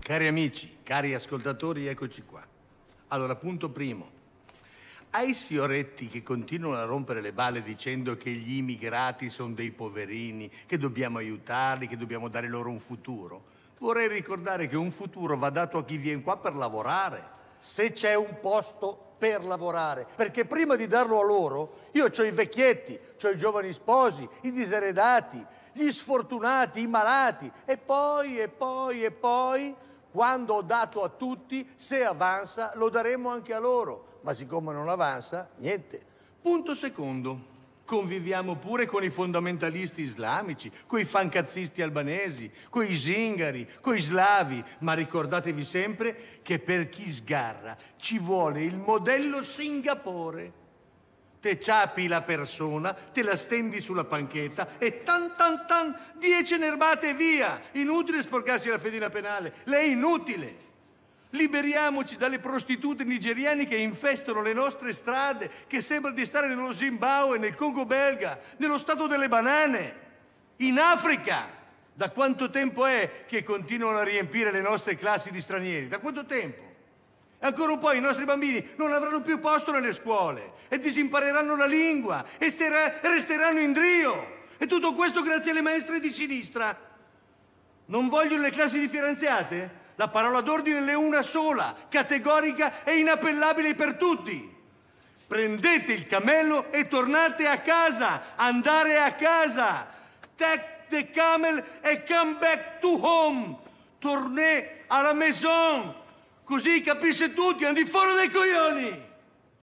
Cari amici, cari ascoltatori, eccoci qua. Allora, punto primo. Ai sioretti che continuano a rompere le balle dicendo che gli immigrati sono dei poverini, che dobbiamo aiutarli, che dobbiamo dare loro un futuro, vorrei ricordare che un futuro va dato a chi viene qua per lavorare. Se c'è un posto per lavorare, perché prima di darlo a loro, io ho i vecchietti, ho i giovani sposi, i diseredati, gli sfortunati, i malati, e poi, quando ho dato a tutti, se avanza, lo daremo anche a loro. Ma siccome non avanza, niente. Punto secondo. Conviviamo pure con i fondamentalisti islamici, con i fancazzisti albanesi, con i zingari, con i slavi, ma ricordatevi sempre che per chi sgarra ci vuole il modello Singapore. Te ciapi la persona, te la stendi sulla panchetta e 10 nerbate e via! Inutile sporcarsi la fedina penale, lei è inutile! Liberiamoci dalle prostitute nigeriane che infestano le nostre strade, che sembra di stare nello Zimbabwe, nel Congo belga, nello stato delle banane, in Africa. Da quanto tempo è che continuano a riempire le nostre classi di stranieri? Da quanto tempo? E ancora un po' i nostri bambini non avranno più posto nelle scuole e disimpareranno la lingua e resteranno in drio. E tutto questo grazie alle maestre di sinistra. Non vogliono le classi differenziate? La parola d'ordine è una sola, categorica e inappellabile per tutti. Prendete il cammello e tornate a casa, andare a casa. Take the camel and come back to home. Tournez à la maison. Così capisce tutti, andi fuori dai coglioni.